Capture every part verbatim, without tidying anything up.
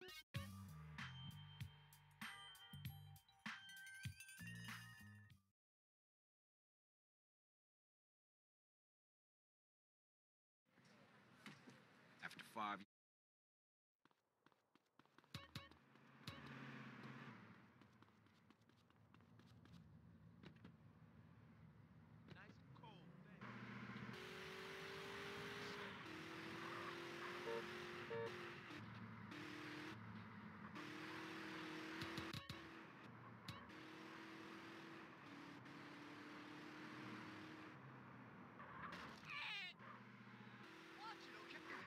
After five years. Nice and cold, watch it, okay?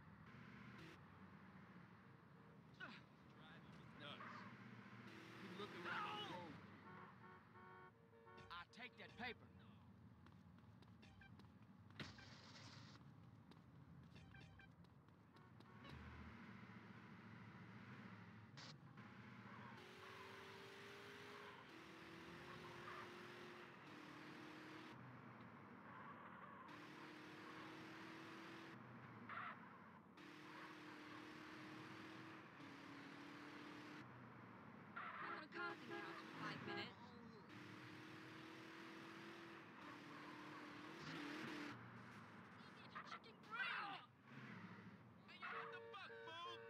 Driving me nuts. You looking like a gold. I take that paper. I'm on a casting couch for five minutes. Give me a chicken brain! Hey, yo, what the fuck, fool?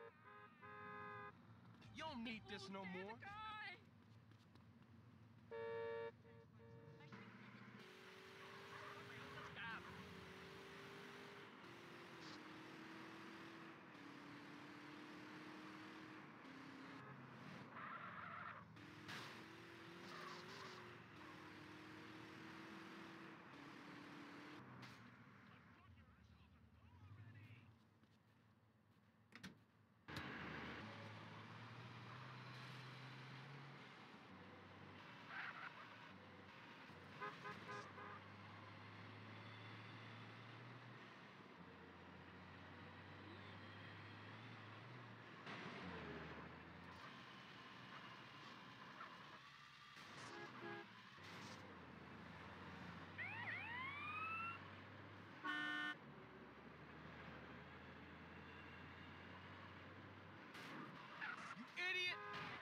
You don't need this no more. Guy! You idiot!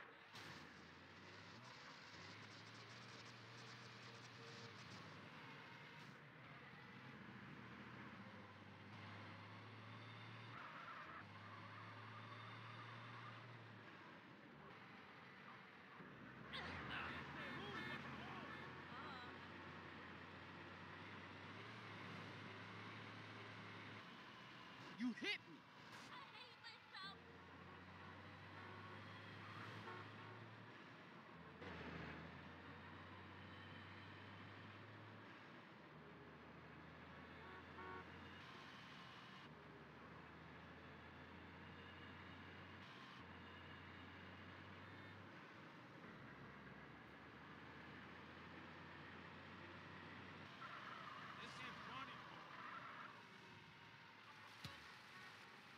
You hit me! I hate myself! This ain't funny, fool.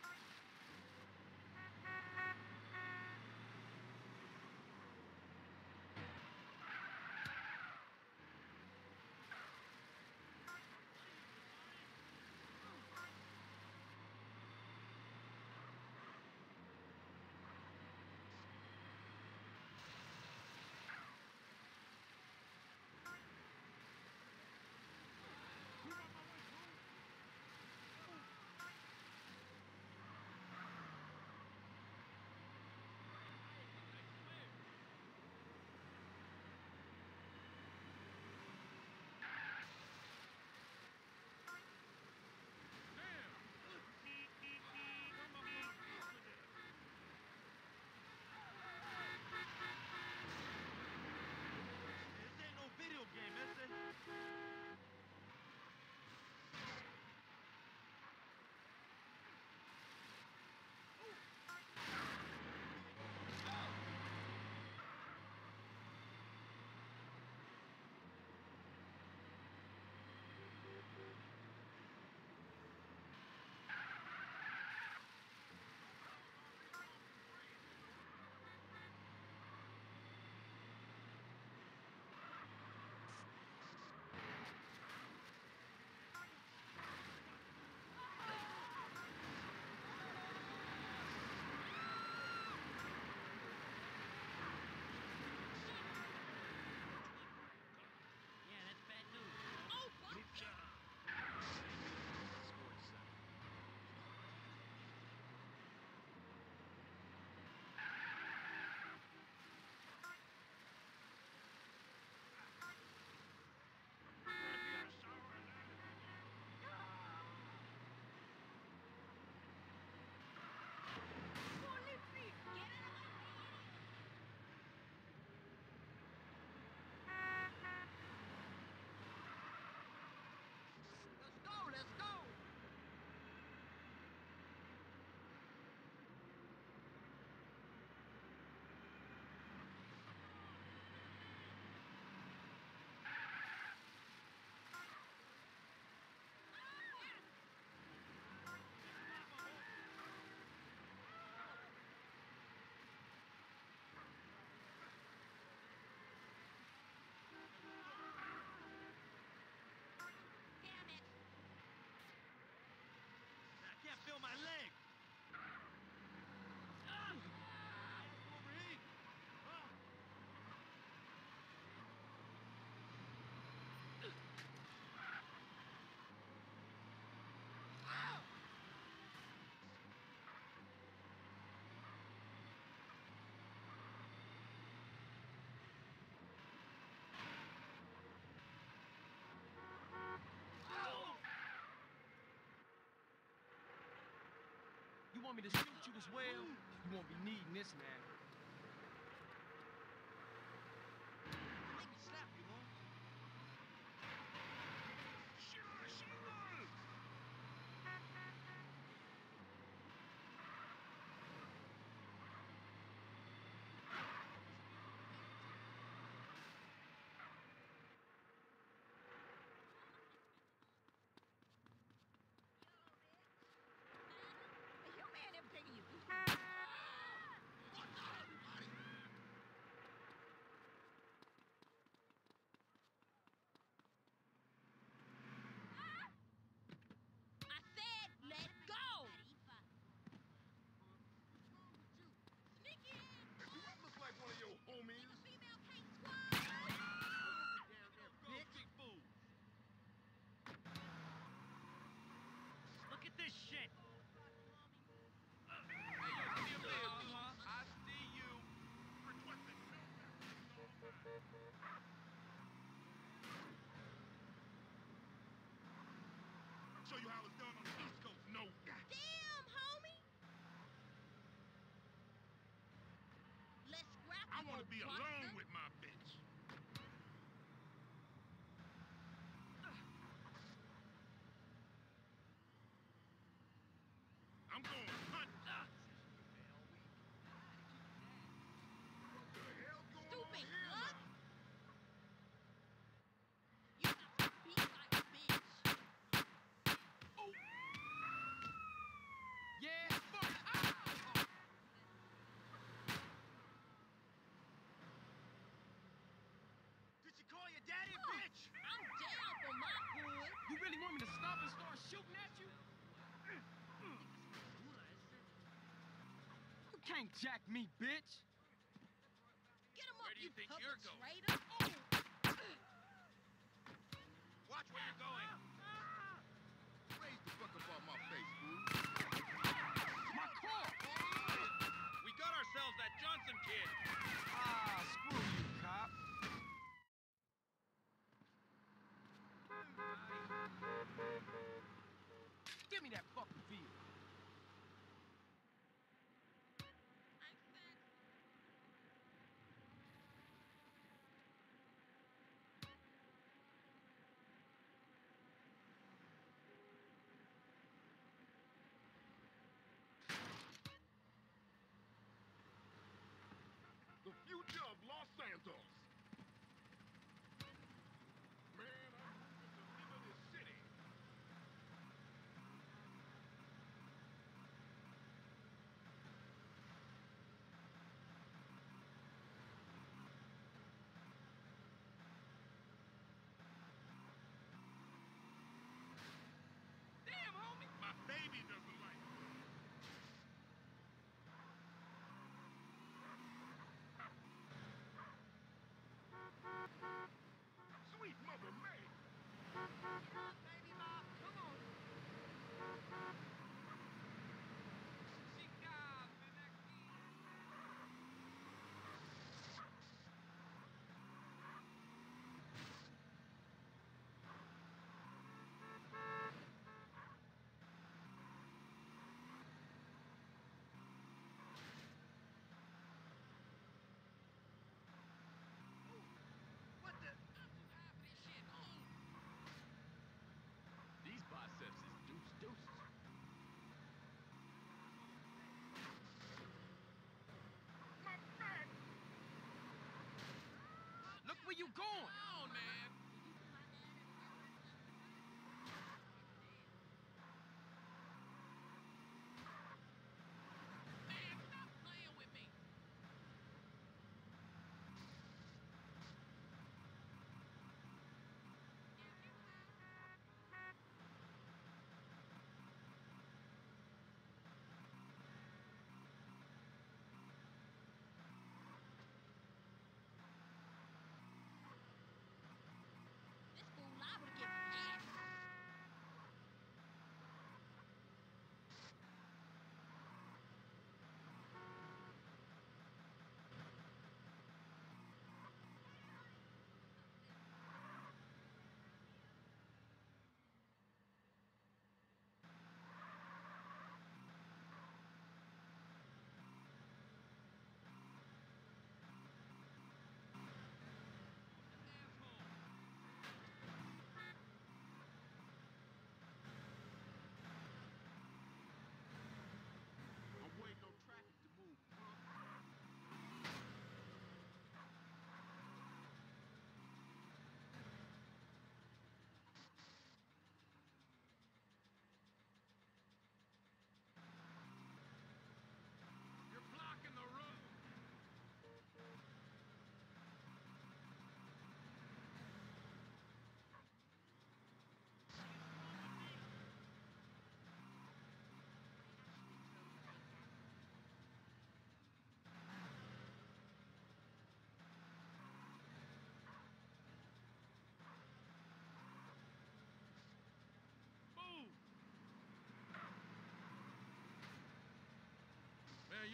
want me to shoot you as well? You won't be needing this, man. Make me slap you, huh? Is your man ever taking you? I said let go! Sneaky ass! Do I look like one of your homies? Female cake squad! Go, big fool. Look at this shit. Hey, you see him there? Uh-huh. I see you. Requesting show you how it's done on the East Coast. No. Damn, homie! Let's scrap I you, want to old be buster. alone with my bitch. I'm going hunt. What the hell's going on Stupid here slut! now? You just beat like a bitch. Yeah, fuck it. Ah! Did you call your daddy a Oh, bitch? I'm down for my hood. You really want me to stop and start shooting at you? You can't jack me, bitch. Get him Where up, do you think public you're going? traitor. Watch where you're going. Raise the fuck up off my face, fool. My car! We got ourselves that Johnson kid. Ah, screw you, cop. Give me that fucking vehicle.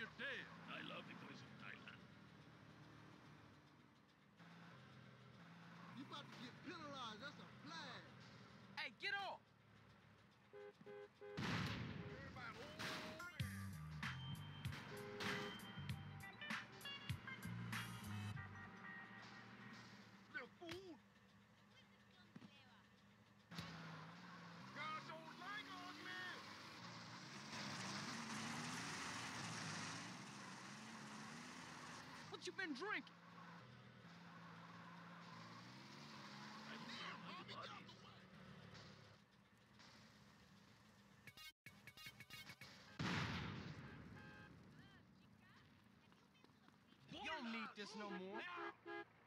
dead. I love the place of Thailand. You about to get penalized. That's a flag. Hey, get off! Everybody, oh, man. Little fool. God don't like us, man. What you been drinking? You don't need this no more.